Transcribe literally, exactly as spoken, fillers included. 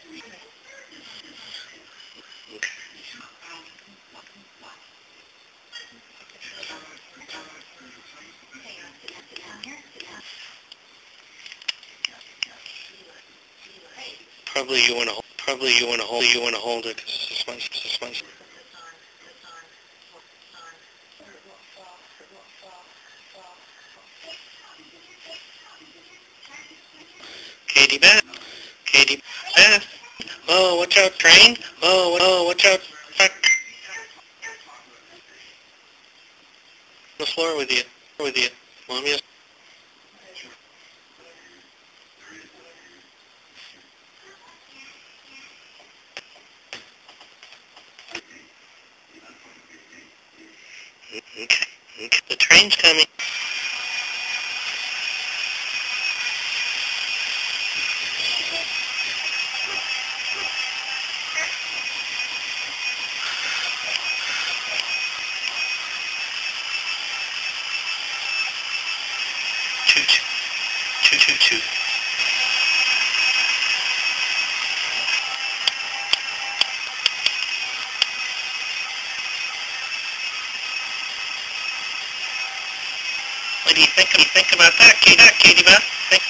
Probably you want to. Probably you want to hold. You want to hold it. This one's. This one's. Katie Beth. Katie Beth. Oh, watch out, train. Oh, oh, watch out. Fuck. On the floor with you. With you. Mommy is. Okay. Okay. The train's coming. Choo choo. Choo choo choo. What do you think? What do you think about that, Katie? Katie Beth? Think